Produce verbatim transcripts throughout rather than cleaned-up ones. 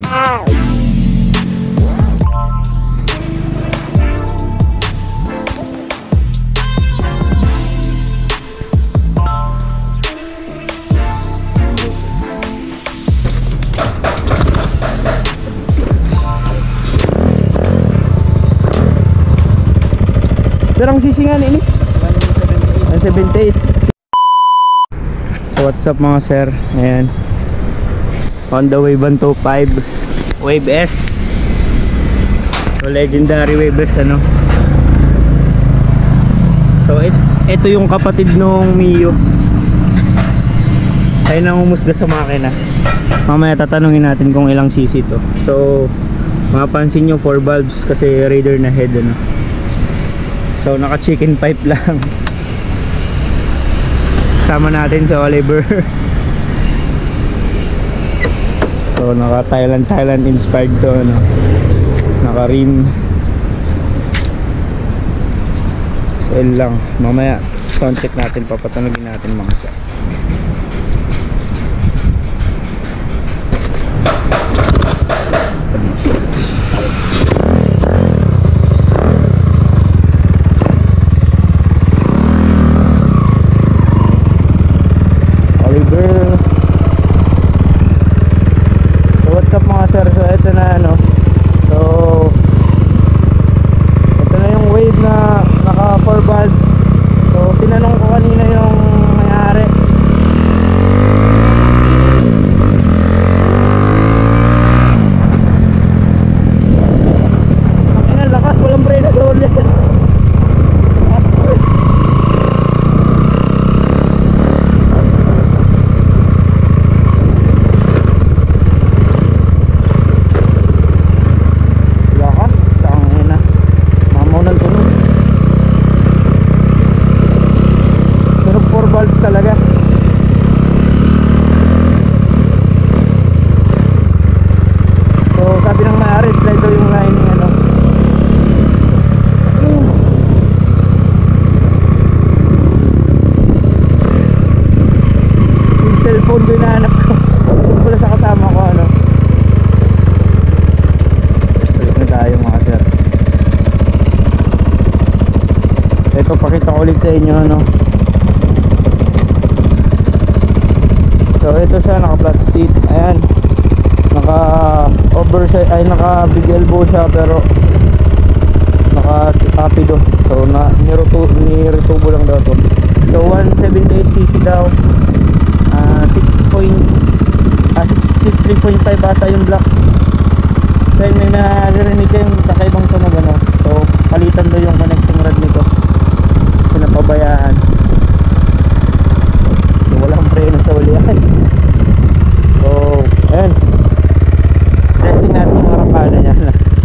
Pero ang sisingan ini one seventy-eight. So what's up mga sir? Ayan, Honda Wave one twenty-five Wave S. So legendary Wave S ano. So it, ito yung kapatid nung Mio. Ayun ang humusga sa makina. Mamaya tatanungin natin kung ilang cc to. So mapapansin nyo four valves kasi Raider na head ano. So naka chicken pipe lang. Sama natin si Oliver. So naka Thailand Thailand inspired to ano. Naka rim. So yun lang. Mamaya sound check natin, papatanugin natin mga sa. Ulit sa inyo no. So ito siya, naka flat seat. Ayan, naka oversize, ay naka big elbow siya pero naka rapido. So na niretubo lang daw to. So one seventy-eight cc daw, uh, six point ah, sixty-three point five ata yung black. Then may narinig kayong kakaibang tunog ano. So palitan daw yung connecting rod nito, pinapabayaan. So walang preno sa ulian. So ayan, testing natin yung arangkada nya.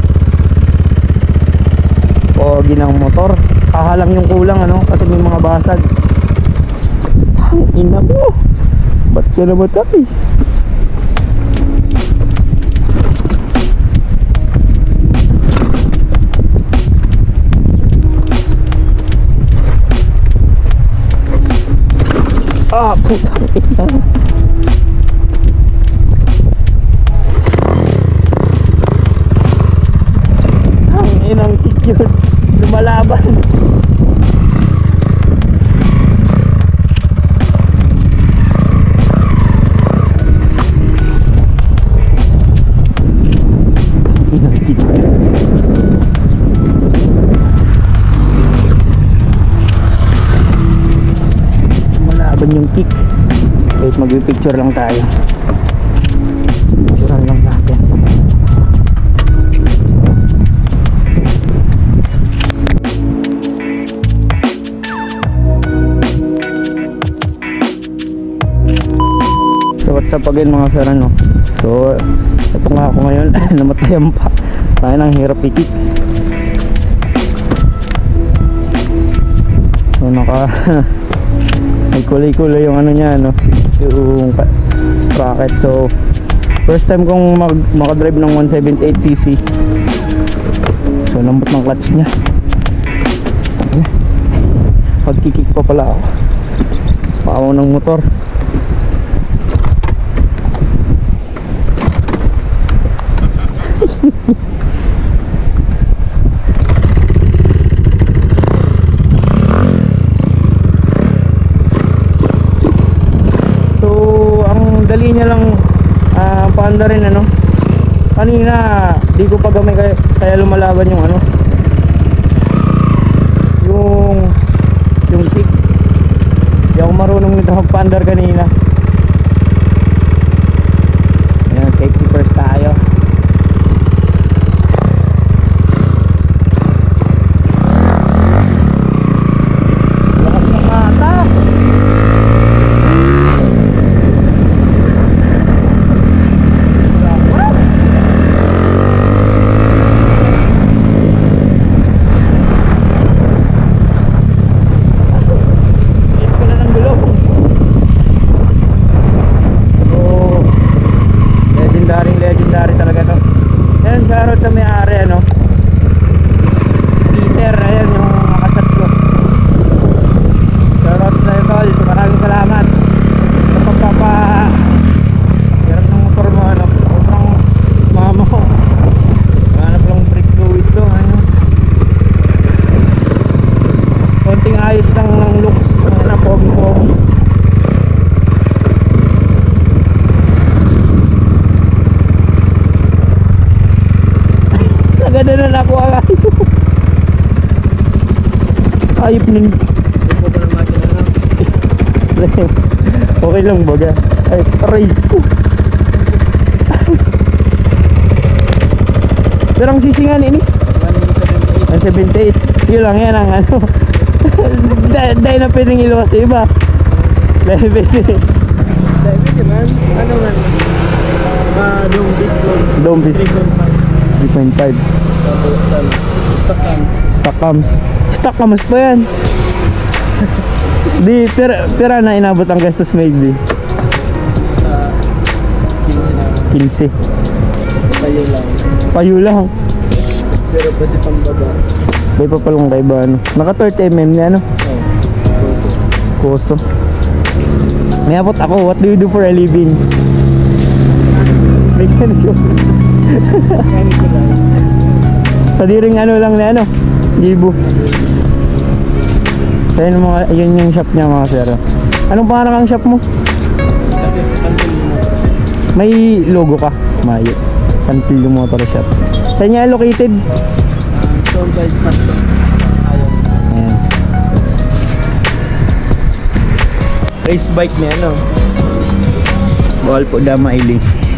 Pogi ng motor, kahalang yung kulang ano, kasi may mga basag. Ang ina mo, ba't ka na matay? Ah, putang ina. Ang inang kick yun, lumalaban. Inang kick. Yung kick. Wait, magpipicture lang tayo. Picturean lang natin. So what's up again mga sir ano? So ito nga ako ngayon. Namatayan pa. Tayo nang hirap i-kick. So naka may kulay-kulay yung ano niya no, yung sprocket. So first time kong mag makadrive ng one seventy-eight cc. So lambot ng clutch niya. Pagkikik pa pala ako, paaw ng motor. maganda rin ano. Kanina di ko pa gamay kaya, kaya lumalaban yung ano, yung yung kick. Di ako marunong nito magpa-under kanina. Ayan, safety first tayo. Lakas ng mata. Legendary talaga to. Ayan, shoutout sa may-ari ano, Peter, ayan yung nakasat ko. Shoutout sa iyo tol, maraming salamat sa pagpapa hirap ng motor mo ano, sobrang mama ko. Hanap lang brake fluid to ano. Konting ayos lang ng looks na pogi-pogi. Ganda na nakuha ka. Ayop nun. Okay lang baga. Ay, aray ko. Pero ang sisingan ini one seventy-eight. Yun lang yan ang ano. Dahil na pwedeng iluwas sa iba. Dahil pwede. Dahil pwede man. Ano man? Ah, dome beast. Dome beast. three point five. Stock cams. Stock cams. Stock cams pa yan. Di, pera, pera na inabot ang gastos maybe. Uh, fifteen na. fifteen. Payo lang. Payo lang. Pero kasi pambaba. May papalong kay ba ano. Naka thirty millimeter niya ano. Oh. Koso. May abot ako. What do you do for a living? Mechanic. Sa diring ano lang na ano, Gibo. Ayun mga, yun yung shop niya mga sir. Anong pangalan ang shop mo? May logo ka? Mayo. Cantillo Motor Shop. Saan niya located? Sold by Pastor. Ayan. Race bike niya ano? Bawal po damailing.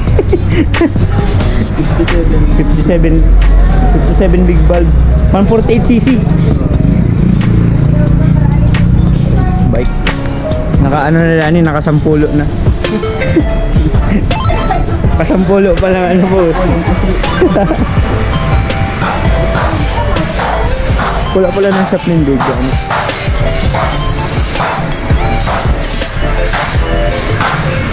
fifty-seven. fifty-seven fifty-seven big bulb, one forty-eight c c. Race bike. Naka ano na yan, nakasampulo na. Kasampulo pa lang ano po. Pula-pula ng shop ng Dugo ano.